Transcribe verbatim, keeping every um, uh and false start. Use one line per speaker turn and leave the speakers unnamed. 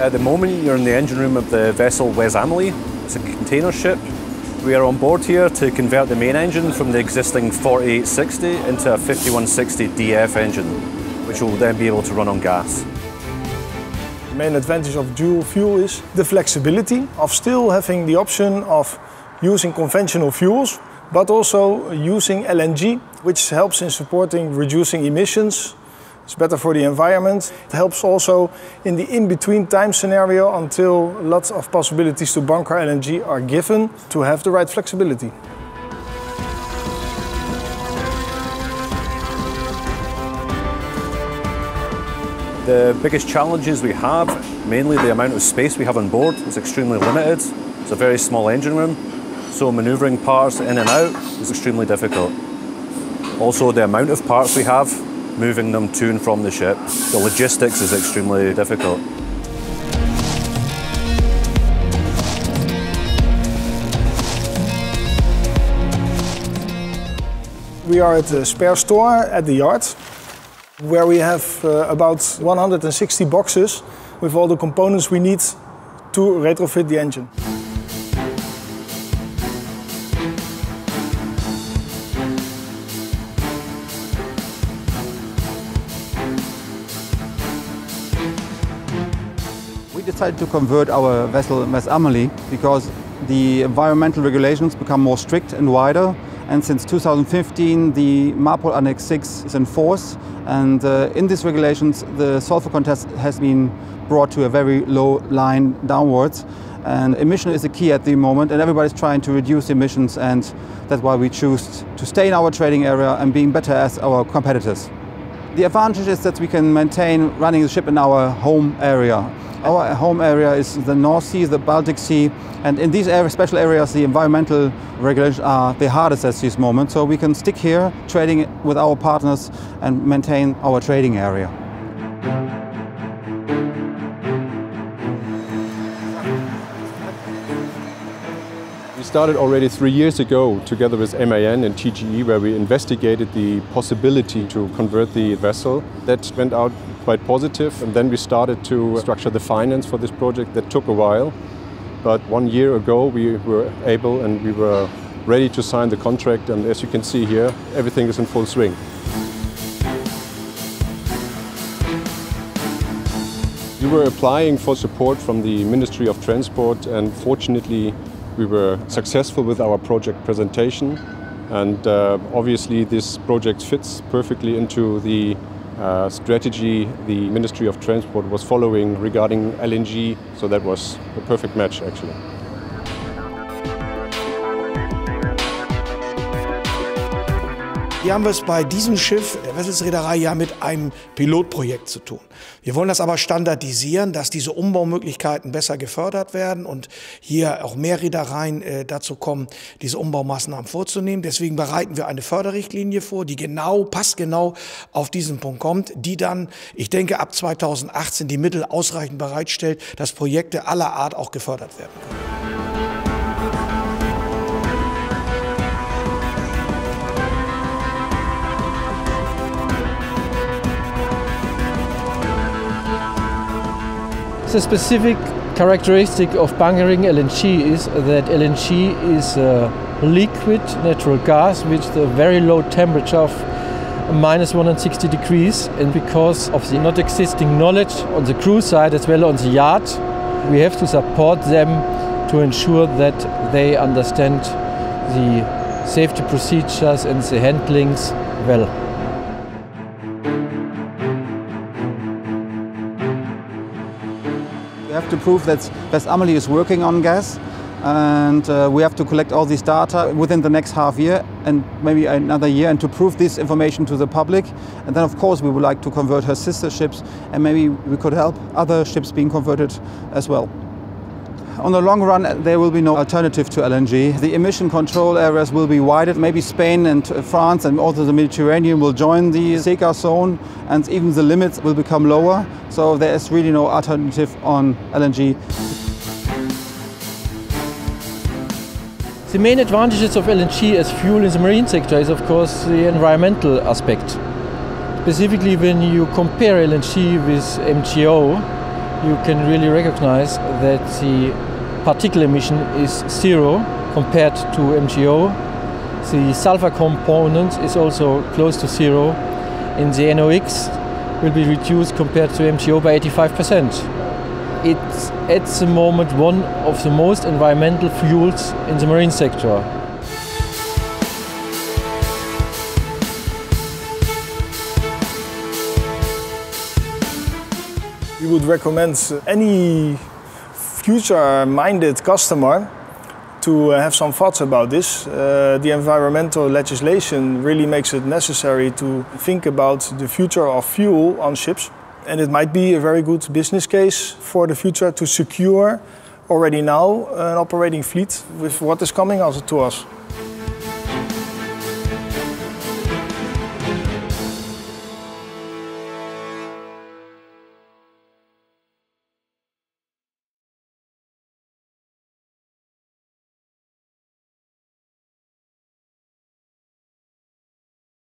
At the moment, you're in the engine room of the vessel Wes Amelie. It's a container ship. We are on board here to convert the main engine from the existing forty-eight sixty into a fifty-one sixty D F engine, which will then be able to run on gas.
The main advantage of dual fuel is the flexibility of still having the option of using conventional fuels, but also using L N G, which helps in supporting reducing emissions. It's better for the environment. It helps also in the in-between time scenario until lots of possibilities to bunker L N G are given to have the right flexibility.
The biggest challenges we have, mainly the amount of space we have on board, is extremely limited. It's a very small engine room, so manoeuvring parts in and out is extremely difficult. Also, the amount of parts we have, moving them to and from the ship, the logistics is extremely difficult.
We are at the spare store at the yard, where we have uh, about one hundred sixty boxes with all the components we need to retrofit the engine.
We decided to convert our vessel Wes Amelie because the environmental regulations become more strict and wider, and since two thousand fifteen the MARPOL Annex six is in force, and uh, in these regulations the sulfur content has been brought to a very low line downwards, and emission is the key at the moment, and everybody's trying to reduce emissions, and that's why we choose to stay in our trading area and being better as our competitors. The advantage is that we can maintain running the ship in our home area. Our home area is the North Sea, the Baltic Sea, and in these area, special areas the environmental regulations are the hardest at this moment, so we can stick here trading with our partners and maintain our trading area.
We started already three years ago together with M A N and T G E, where we investigated the possibility to convert the vessel. That went out quite positive, and then we started to structure the finance for this project. That took a while, but one year ago we were able and we were ready to sign the contract, and as you can see here, everything is in full swing. We were applying for support from the Ministry of Transport, and fortunately we were successful with our project presentation, and uh, obviously this project fits perfectly into the uh, strategy the Ministry of Transport was following regarding L N G, so that was a perfect match actually.
Hier haben wir es bei diesem Schiff der Wesselsreederei ja mit einem Pilotprojekt zu tun. Wir wollen das aber standardisieren, dass diese Umbaumöglichkeiten besser gefördert werden und hier auch mehr Reedereien äh, dazu kommen, diese Umbaumaßnahmen vorzunehmen. Deswegen bereiten wir eine Förderrichtlinie vor, die genau, passt genau auf diesen Punkt kommt, die dann, ich denke, ab zweitausendachtzehn die Mittel ausreichend bereitstellt, dass Projekte aller Art auch gefördert werden können.
The specific characteristic of bunkering L N G is that L N G is a liquid natural gas with a very low temperature of minus one hundred sixty degrees, and because of the not existing knowledge on the crew side as well on the yard, we have to support them to ensure that they understand the safety procedures and the handlings well.
We have to prove that Wes Amelie is working on gas, and uh, we have to collect all this data within the next half year and maybe another year, and to prove this information to the public. And then of course we would like to convert her sister ships, and maybe we could help other ships being converted as well. On the long run, there will be no alternative to L N G. The emission control areas will be widened. Maybe Spain and France and also the Mediterranean will join the SECA zone, and even the limits will become lower. So there is really no alternative on L N G.
The main advantages of L N G as fuel in the marine sector is of course the environmental aspect. Specifically when you compare L N G with M G O, you can really recognize that the particle emission is zero compared to M G O. The sulfur component is also close to zero, and the N O x will be reduced compared to M G O by eighty-five percent. It's at the moment one of the most environmental fuels in the marine sector.
We would recommend any future-minded customer to have some thoughts about this. Uh, the environmental legislation really makes it necessary to think about the future of fuel on ships. And it might be a very good business case for the future to secure already now an operating fleet with what is coming also to us.